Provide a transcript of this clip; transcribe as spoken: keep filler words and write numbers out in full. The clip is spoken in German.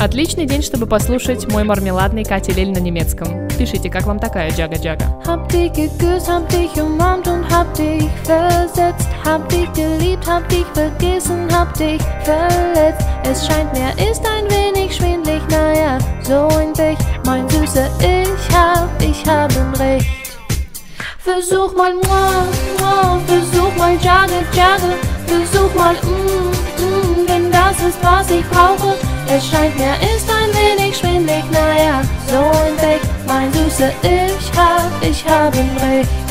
Отличный день, чтобы послушать мой мармеладный Катя-Лель на немецком. Пишите, как вам такая Джага-Джага. Hab dich geküsst, hab dich umarmt und hab dich versetzt. Hab dich geliebt, hab dich vergessen, hab dich verletzt. Es scheint mir, ist ein wenig schwindlig, naja, so in dich, mein Süßer, ich hab, ich haben recht. Versuch mal, mua, mua, versuch mal, Jaga-Jaga, versuch mal, mm, mm, denn das ist, was ich brauche. Es scheint mir, ist ein wenig schwindlig, naja, so in dich, mein Süßer, ich hab, ich haben recht.